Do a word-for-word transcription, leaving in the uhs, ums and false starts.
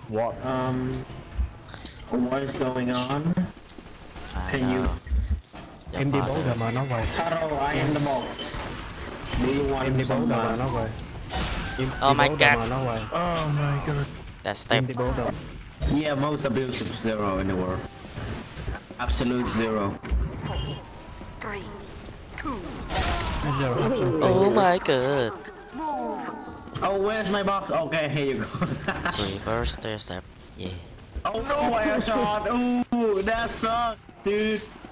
What? Um, what is going on? I Can know. you? Your Em đi bố father. rồi mà nó về. Hello, I am the boss. Do you want Em đi bố rồi mà someone? nó về. Em Oh đi my bố rồi God. mà nó về. Oh my god. That step. Em đi bố rồi. Yeah, most abusive zero in the world. Absolute zero. Three, two, Oh my god. Oh, where's my box? Okay, here you go. Reverse stairstab. Yeah. Oh no, I got shot. Ooh, that sucks, dude.